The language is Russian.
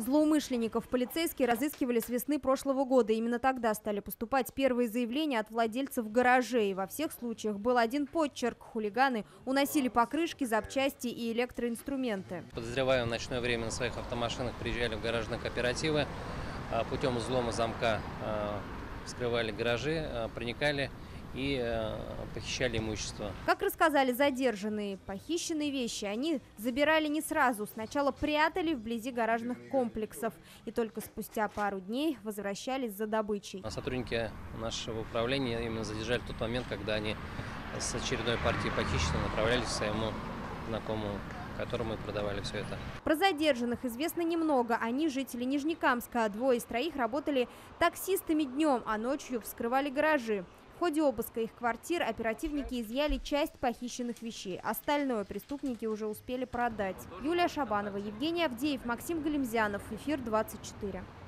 Злоумышленников полицейские разыскивали с весны прошлого года. Именно тогда стали поступать первые заявления от владельцев гаражей. Во всех случаях был один подчерк. Хулиганы уносили покрышки, запчасти и электроинструменты. Подозреваемые в ночное время на своих автомашинах приезжали в гаражные кооперативы. Путем взлома замка вскрывали гаражи, проникали и похищали имущество. Как рассказали задержанные, похищенные вещи они забирали не сразу. Сначала прятали вблизи гаражных комплексов и только спустя пару дней возвращались за добычей. Сотрудники нашего управления именно задержали в тот момент, когда они с очередной партией похищенных направлялись к своему знакомому, которому мы продавали все это. Про задержанных известно немного. Они жители Нижнекамска. Двое из троих работали таксистами днем, а ночью вскрывали гаражи. В ходе обыска их квартир оперативники изъяли часть похищенных вещей. Остальное преступники уже успели продать. Юлия Шабанова, Евгений Авдеев, Максим Галимзянов. Эфир 24.